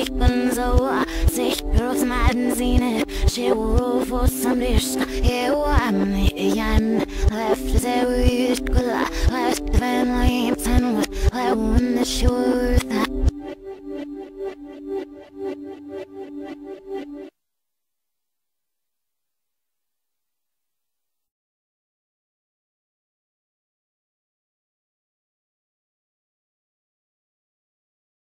Nikon so sich groß meiden sine she will for some dish here I'm yan left the weird good left the family and with like when the shores